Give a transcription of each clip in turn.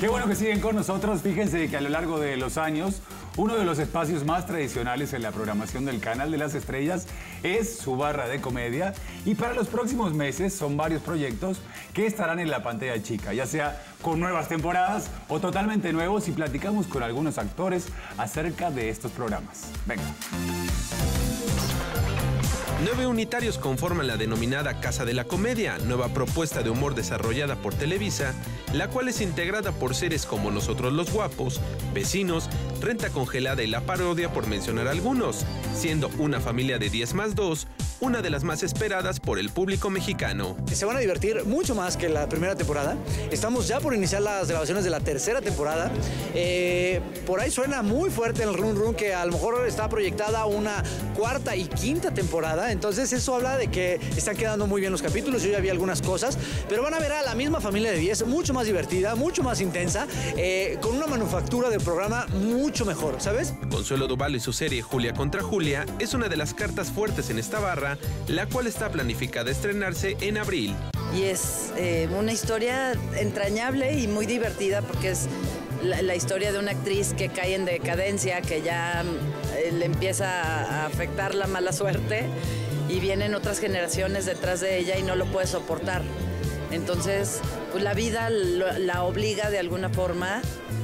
Qué bueno que siguen con nosotros. Fíjense que a lo largo de los años, uno de los espacios más tradicionales en la programación del Canal de las Estrellas es su barra de comedia. Y para los próximos meses son varios proyectos que estarán en la pantalla chica, ya sea con nuevas temporadas o totalmente nuevos, y platicamos con algunos actores acerca de estos programas. Venga. 9 unitarios conforman la denominada Casa de la Comedia, nueva propuesta de humor desarrollada por Televisa, la cual es integrada por series como Nosotros los Guapos, Vecinos, Renta Congelada y La Parodia, por mencionar algunos, siendo Una Familia de 10 más 2 una de las más esperadas por el público mexicano. Se van a divertir mucho más que la primera temporada. Estamos ya por iniciar las grabaciones de la tercera temporada. Por ahí suena muy fuerte el run run que a lo mejor está proyectada una cuarta y quinta temporada. Entonces eso habla de que están quedando muy bien los capítulos. Yo ya vi algunas cosas, pero van a ver a la misma Familia de 10, mucho más divertida, mucho más intensa, con una manufactura del programa mucho mejor, ¿sabes? Consuelo Duval y su serie Julia contra Julia es una de las cartas fuertes en esta barra, la cual está planificada estrenarse en abril. Y es una historia entrañable y muy divertida, porque es la historia de una actriz que cae en decadencia, que ya le empieza a afectar la mala suerte y vienen otras generaciones detrás de ella y no lo puede soportar. Entonces, pues la vida la obliga de alguna forma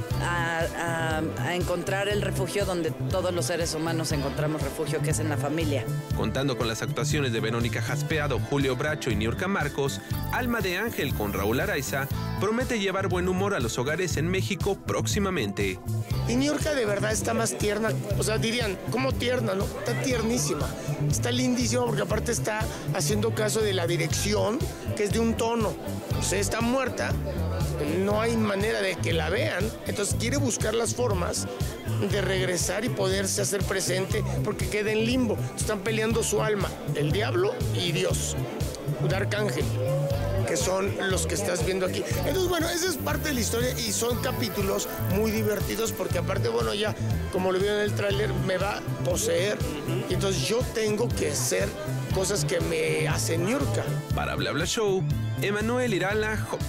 a encontrar el refugio donde todos los seres humanos encontramos refugio, que es en la familia. Contando con las actuaciones de Verónica Jaspeado, Julio Bracho y Niurka Marcos, Alma de Ángel con Raúl Araiza promete llevar buen humor a los hogares en México próximamente. Y Niurka de verdad está más tierna, o sea, dirían, ¿cómo tierna? No, está tiernísima, está lindísima, porque aparte está haciendo caso de la dirección, que es de un tono. O sea, está muerta, no hay manera de que la vean, entonces quiere buscar las formas de regresar y poderse hacer presente, porque queda en limbo. Están peleando su alma, el diablo y Dios, un arcángel, que son los que estás viendo aquí. Entonces, bueno, esa es parte de la historia y son capítulos muy divertidos, porque aparte, bueno, ya, como lo vieron en el tráiler, me va a poseer, y entonces yo tengo que hacer cosas que me hacen Niurka. Para Bla Bla Show, Emanuel Irala Hobbs.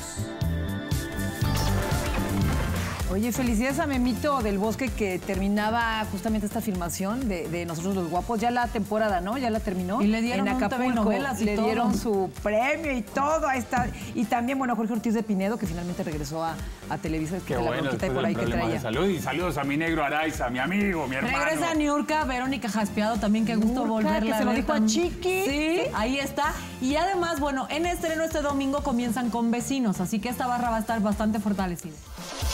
Oye, felicidades a Memito del Bosque, que terminaba justamente esta filmación de Nosotros los Guapos. Ya la temporada, ¿no? Ya la terminó. Y le dieron en Acapulco, novelas y le todo. dieron su premio y todo. Ahí está. Y también, bueno, Jorge Ortiz de Pinedo, que finalmente regresó a Televisa. Qué bueno, la por ahí que traía. Salud, y saludos a mi negro Araiza, mi amigo, mi hermano. Regresa Niurka, Verónica Jaspeado, también qué gusto volverla que se lo dijo a Chiqui. Sí, ahí está. Y además, bueno, en estreno este domingo comienzan con Vecinos, así que esta barra va a estar bastante fortalecida.